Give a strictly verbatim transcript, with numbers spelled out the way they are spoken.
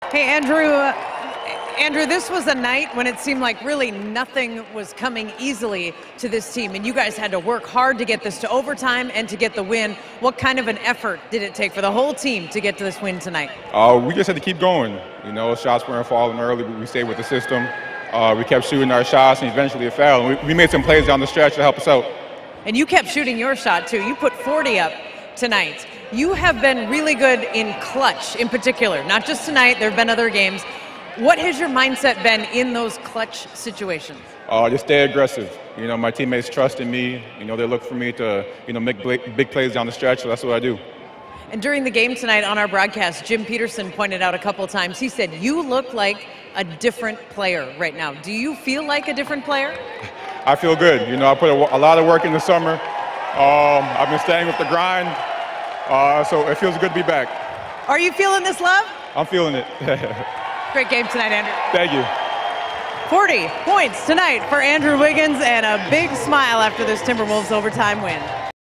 Hey, Andrew. Uh, Andrew, this was a night when it seemed like really nothing was coming easily to this team, and you guys had to work hard to get this to overtime and to get the win. What kind of an effort did it take for the whole team to get to this win tonight? Uh, we just had to keep going. You know, shots weren't falling early, but we stayed with the system. Uh, we kept shooting our shots, and eventually it fell. And we, we made some plays down the stretch to help us out. And you kept shooting your shot, too. You put forty up tonight. You have been really good in clutch in particular, not just tonight. There have been other games. What has your mindset been in those clutch situations? Uh, just stay aggressive. You know, my teammates trust in me. You know, they look for me to, you know, make big plays down the stretch, so that's what I do. And during the game tonight on our broadcast, Jim Peterson pointed out a couple of times, he said, you look like a different player right now. Do you feel like a different player? I feel good. You know, I put a, a lot of work in the summer. Um, I've been staying with the grind, uh, so it feels good to be back. Are you feeling this love? I'm feeling it. Great game tonight, Andrew. Thank you. forty points tonight for Andrew Wiggins and a big smile after this Timberwolves overtime win.